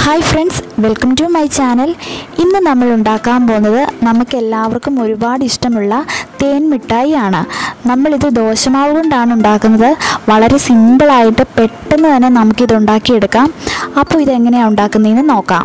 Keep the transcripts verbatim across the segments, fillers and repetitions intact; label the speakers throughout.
Speaker 1: Hi friends, welcome to my channel. ഇന്ന് നമ്മൾ ഉണ്ടാക്കാൻ പോകുന്നത് നമുക്ക് എല്ലാവർക്കും ഒരുപാട് ഇഷ്ടമുള്ള തേൻ മിഠായി ആണ്. നമ്മൾ ഇത് ദോശമാവ് കൊണ്ടാണ് ഉണ്ടാക്കുന്നത്. വളരെ സിമ്പിൾ ആയിട്ട് പെട്ടെന്ന് തന്നെ നമുക്ക് ഇത് ഉണ്ടാക്കി എടുക്കാം. അപ്പോൾ ഇത് എങ്ങനെയാണ് ഉണ്ടാക്കുന്നതെന്ന് നോക്കാം.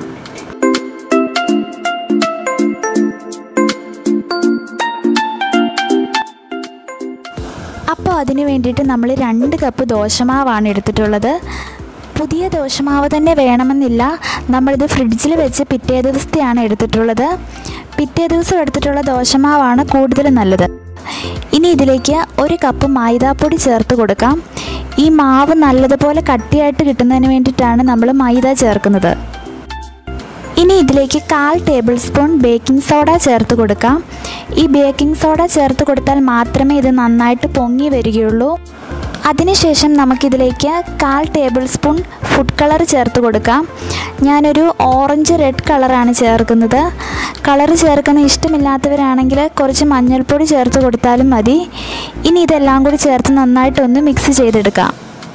Speaker 1: അപ്പോൾ അതിനു വേണ്ടിയിട്ട് നമ്മൾ രണ്ട് കപ്പ് ദോശമാവാണ് എടുത്തിട്ടുള്ളത്. പുതിയ ദോശമാവ് തന്നെ വേണമെന്നില്ല. നമ്മളിത് ഫ്രിഡ്ജിൽ വെച്ച് പിറ്റേ ദിവസത്തെയാണ് എടുത്തിട്ടുള്ളത്. പിറ്റേ ദിവസം എടുത്തിട്ടുള്ള ദോശമാവാണ് കൂടുതൽ നല്ലത്. ഇനി ഇതിലേക്ക് ഒരു കപ്പ് മൈദാപ്പൊടി ചേർത്ത് കൊടുക്കാം. ഈ മാവ് നല്ലതുപോലെ കട്ടിയായിട്ട് കിട്ടുന്നതിന് വേണ്ടിയിട്ടാണ് നമ്മൾ മൈദ ചേർക്കുന്നത്. ഇനി ഇതിലേക്ക് കാൽ ടേബിൾ സ്പൂൺ ബേക്കിംഗ് സോഡ ചേർത്ത് കൊടുക്കാം. ഈ ബേക്കിംഗ് സോഡ ചേർത്ത് കൊടുത്താൽ മാത്രമേ ഇത് നന്നായിട്ട് പൊങ്ങി വരികയുള്ളൂ. അതിനുശേഷം നമുക്കിതിലേക്ക് കാൽ ടേബിൾ സ്പൂൺ ഫുഡ് കളർ ചേർത്ത് കൊടുക്കാം. ഞാനൊരു ഓറഞ്ച് റെഡ് കളറാണ് ചേർക്കുന്നത്. കളർ ചേർക്കുന്ന ഇഷ്ടമില്ലാത്തവരാണെങ്കിൽ കുറച്ച് മഞ്ഞൾപ്പൊടി ചേർത്ത് കൊടുത്താലും മതി. ഇനി ഇതെല്ലാം കൂടി ചേർത്ത് നന്നായിട്ടൊന്ന് മിക്സ് ചെയ്തെടുക്കാം.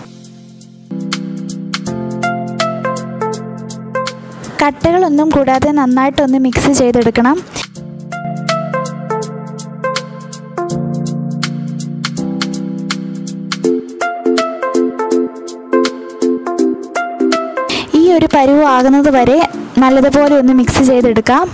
Speaker 1: കട്ടകളൊന്നും കൂടാതെ നന്നായിട്ടൊന്ന് മിക്സ് ചെയ്തെടുക്കണം. ഈ ഒരു പരുവ് ആകുന്നത് വരെ നല്ലതുപോലെ ഒന്ന് മിക്സ് ചെയ്തെടുക്കാം.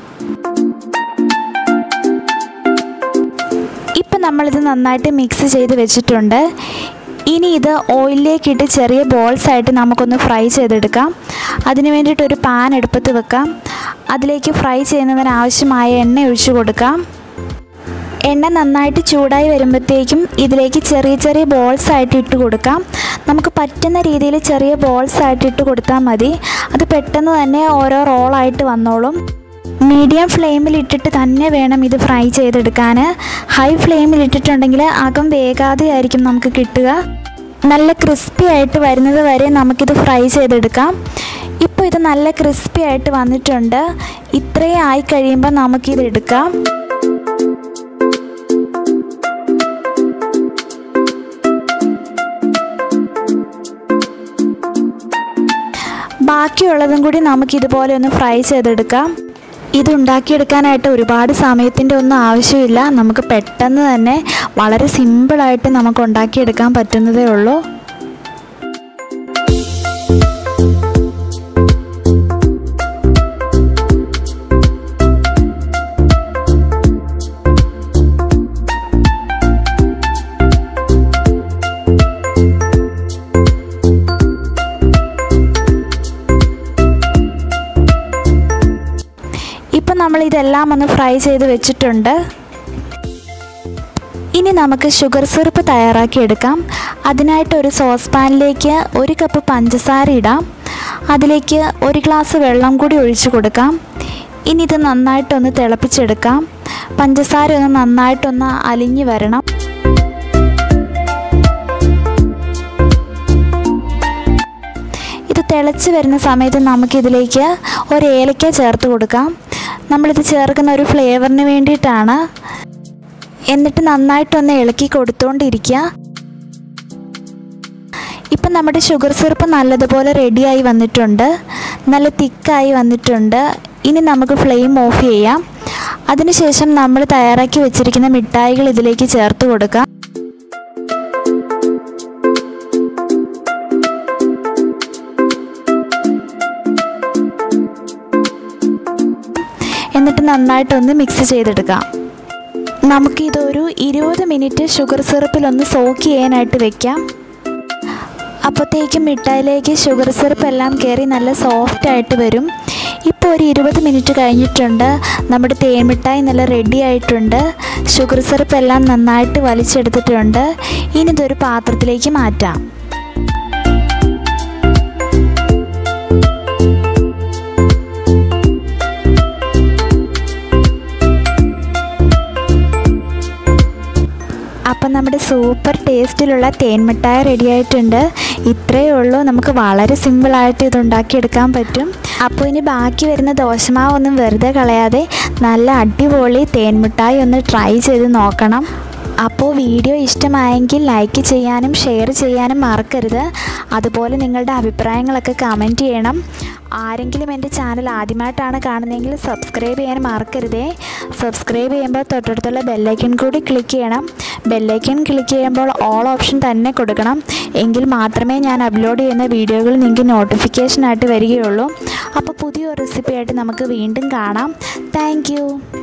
Speaker 1: ഇപ്പം നമ്മളിത് നന്നായിട്ട് മിക്സ് ചെയ്ത് വെച്ചിട്ടുണ്ട്. ഇനി ഇത് ഓയിലിലേക്കിട്ട് ചെറിയ ബോൾസ് ആയിട്ട് നമുക്കൊന്ന് ഫ്രൈ ചെയ്തെടുക്കാം. അതിന് വേണ്ടിയിട്ട് ഒരു പാൻ അടുപ്പത്ത് വെക്കാം. അതിലേക്ക് ഫ്രൈ ചെയ്യുന്നതിന് ആവശ്യമായ എണ്ണ ഒഴിച്ചു കൊടുക്കാം. എണ്ണ നന്നായിട്ട് ചൂടായി വരുമ്പോഴത്തേക്കും ഇതിലേക്ക് ചെറിയ ചെറിയ ബോൾസ് ആയിട്ട് ഇട്ട് കൊടുക്കാം. നമുക്ക് പറ്റുന്ന രീതിയിൽ ചെറിയ ബോൾസ് ആയിട്ട് ഇട്ട് കൊടുത്താൽ മതി. അത് പെട്ടെന്ന് തന്നെ ഓരോ റോളായിട്ട് വന്നോളും. മീഡിയം ഫ്ലെയിമിൽ ഇട്ടിട്ട് തന്നെ വേണം ഇത് ഫ്രൈ ചെയ്തെടുക്കാൻ. ഹൈ ഫ്ലെയിമിൽ ഇട്ടിട്ടുണ്ടെങ്കിൽ അകം വേകാതെ ആയിരിക്കും നമുക്ക് കിട്ടുക. നല്ല ക്രിസ്പി ആയിട്ട് വരുന്നത് വരെ നമുക്കിത് ഫ്രൈ ചെയ്തെടുക്കാം. ഇപ്പോൾ ഇത് നല്ല ക്രിസ്പി ആയിട്ട് വന്നിട്ടുണ്ട്. ഇത്രയും ആയി കഴിയുമ്പോൾ നമുക്കിത് എടുക്കാം. ബാക്കിയുള്ളതും കൂടി നമുക്കിതുപോലെ ഒന്ന് ഫ്രൈ ചെയ്തെടുക്കാം. ഇത് ഉണ്ടാക്കിയെടുക്കാനായിട്ട് ഒരുപാട് സമയത്തിൻ്റെ ഒന്നും ആവശ്യമില്ല. നമുക്ക് പെട്ടെന്ന് തന്നെ വളരെ സിമ്പിളായിട്ട് നമുക്ക് ഉണ്ടാക്കിയെടുക്കാൻ പറ്റുന്നതേ ഉള്ളൂ. ഇപ്പം നമ്മളിതെല്ലാം ഒന്ന് ഫ്രൈ ചെയ്ത് വെച്ചിട്ടുണ്ട്. ഇനി നമുക്ക് ഷുഗർ സിറപ്പ് തയ്യാറാക്കിയെടുക്കാം. അതിനായിട്ട് ഒരു സോസ് പാനിലേക്ക് ഒരു കപ്പ് പഞ്ചസാര ഇടാം. അതിലേക്ക് ഒരു ഗ്ലാസ് വെള്ളം കൂടി ഒഴിച്ചു കൊടുക്കാം. ഇനി ഇത് നന്നായിട്ടൊന്ന് തിളപ്പിച്ചെടുക്കാം. പഞ്ചസാര ഒന്ന് നന്നായിട്ടൊന്ന് അലിഞ്ഞ് വരണം. ഇത് തിളച്ച് വരുന്ന സമയത്ത് നമുക്കിതിലേക്ക് ഒരു ഏലക്ക ചേർത്ത് കൊടുക്കാം. നമ്മളിത് ചേർക്കുന്ന ഒരു ഫ്ലേവറിന് വേണ്ടിയിട്ടാണ്. എന്നിട്ട് നന്നായിട്ടൊന്ന് ഇളക്കി കൊടുത്തുകൊണ്ടിരിക്കുക. ഇപ്പം നമ്മുടെ ഷുഗർ സിറപ്പ് നല്ലതുപോലെ റെഡിയായി വന്നിട്ടുണ്ട്. നല്ല തിക്കായി വന്നിട്ടുണ്ട്. ഇനി നമുക്ക് ഫ്ലെയിം ഓഫ് ചെയ്യാം. അതിനുശേഷം നമ്മൾ തയ്യാറാക്കി വെച്ചിരിക്കുന്ന മിഠായികൾ ഇതിലേക്ക് ചേർത്ത് കൊടുക്കാം. എന്നിട്ട് നന്നായിട്ടൊന്ന് മിക്സ് ചെയ്തെടുക്കാം. നമുക്കിതൊരു ഇരുപത് മിനിറ്റ് ഷുഗർ സിറപ്പിലൊന്ന് സോക്ക് ചെയ്യാനായിട്ട് വെക്കാം. അപ്പോഴത്തേക്കും മിഠായിലേക്ക് ഷുഗർ സിറപ്പ് എല്ലാം കയറി നല്ല സോഫ്റ്റായിട്ട് വരും. ഇപ്പോൾ ഒരു ഇരുപത് മിനിറ്റ് കഴിഞ്ഞിട്ടുണ്ട്. നമ്മുടെ തേൻ മിഠായി നല്ല റെഡി ആയിട്ടുണ്ട്. ഷുഗർ സിറപ്പ് എല്ലാം നന്നായിട്ട് വലിച്ചെടുത്തിട്ടുണ്ട്. ഇനി ഇതൊരു പാത്രത്തിലേക്ക് മാറ്റാം. അപ്പം നമ്മുടെ സൂപ്പർ ടേസ്റ്റിലുള്ള തേൻ മിഠായി റെഡി ആയിട്ടുണ്ട്. ഇത്രയേ ഉള്ളൂ. നമുക്ക് വളരെ സിമ്പിളായിട്ട് ഇത് ഉണ്ടാക്കിയെടുക്കാൻ പറ്റും. അപ്പോൾ ഇനി ബാക്കി വരുന്ന ദോശമാവൊന്നും വെറുതെ കളയാതെ നല്ല അടിപൊളി തേൻ മിഠായി ഒന്ന് ട്രൈ ചെയ്ത് നോക്കണം. അപ്പോൾ വീഡിയോ ഇഷ്ടമായെങ്കിൽ ലൈക്ക് ചെയ്യാനും ഷെയർ ചെയ്യാനും മറക്കരുത്. അതുപോലെ നിങ്ങളുടെ അഭിപ്രായങ്ങളൊക്കെ കമൻറ്റ് ചെയ്യണം. ആരെങ്കിലും എൻ്റെ ചാനൽ ആദ്യമായിട്ടാണ് കാണുന്നതെങ്കിൽ സബ്സ്ക്രൈബ് ചെയ്യാൻ മറക്കരുതേ. സബ്സ്ക്രൈബ് ചെയ്യുമ്പോൾ തൊട്ടടുത്തുള്ള ബെല്ലൈക്കൺ കൂടി ക്ലിക്ക് ചെയ്യണം. ബെല്ലൈക്കൺ ക്ലിക്ക് ചെയ്യുമ്പോൾ ഓൾ ഓപ്ഷൻ തന്നെ കൊടുക്കണം. എങ്കിൽ മാത്രമേ ഞാൻ അപ്ലോഡ് ചെയ്യുന്ന വീഡിയോകൾ നിങ്ങൾക്ക് നോട്ടിഫിക്കേഷനായിട്ട് വരികയുള്ളൂ. അപ്പോൾ പുതിയൊരു റെസിപ്പിയായിട്ട് നമുക്ക് വീണ്ടും കാണാം. Thank U.